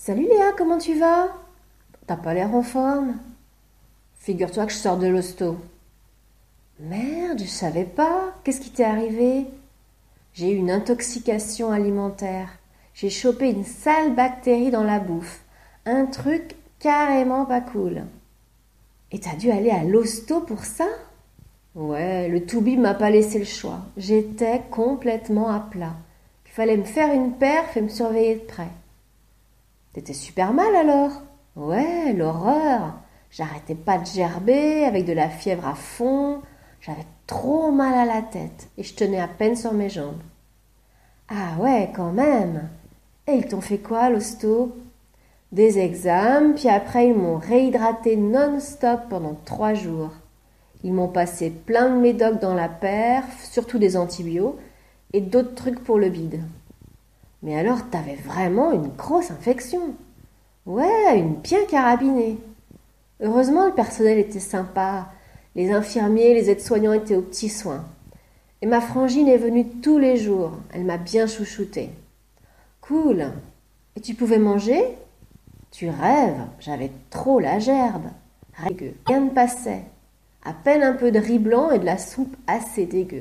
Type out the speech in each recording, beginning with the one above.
Salut Léa, comment tu vas? T'as pas l'air en forme. Figure-toi que je sors de l'hosto. Merde, je savais pas. Qu'est-ce qui t'est arrivé? J'ai eu une intoxication alimentaire. J'ai chopé une sale bactérie dans la bouffe. Un truc carrément pas cool. Et t'as dû aller à l'hosto pour ça? Ouais, le toubib m'a pas laissé le choix. J'étais complètement à plat. Il fallait me faire une perf et me surveiller de près. T'étais super mal alors? Ouais, l'horreur. J'arrêtais pas de gerber avec de la fièvre à fond. J'avais trop mal à la tête et je tenais à peine sur mes jambes. Ah ouais, quand même. Et ils t'ont fait quoi, l'hosto? Des examens, puis après ils m'ont réhydraté non-stop pendant 3 jours. Ils m'ont passé plein de médocs dans la perf, surtout des antibiotiques et d'autres trucs pour le bide. Mais alors t'avais vraiment une grosse infection. Ouais, une bien carabinée. Heureusement, le personnel était sympa. Les infirmiers, les aides-soignants étaient aux petits soins. Et ma frangine est venue tous les jours. Elle m'a bien chouchoutée. Cool. Et tu pouvais manger? Tu rêves, j'avais trop la gerbe. Rien ne passait. À peine un peu de riz blanc et de la soupe assez dégueu.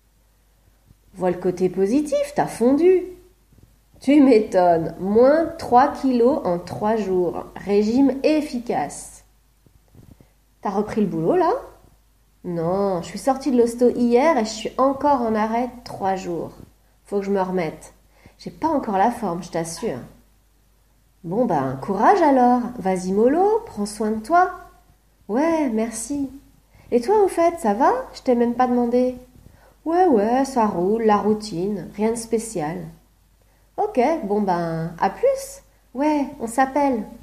Vois le côté positif, t'as fondu. Tu m'étonnes, moins 3 kilos en 3 jours. Régime efficace. T'as repris le boulot là? Non, je suis sortie de l'hosto hier et je suis encore en arrêt 3 jours. Faut que je me remette. J'ai pas encore la forme, je t'assure. Bon ben, courage alors. Vas-y mollo, prends soin de toi. Ouais, merci. Et toi au fait, ça va? Je t'ai même pas demandé. Ouais, ça roule, la routine, rien de spécial. Ok, bon ben, à plus. Ouais, on s'appelle.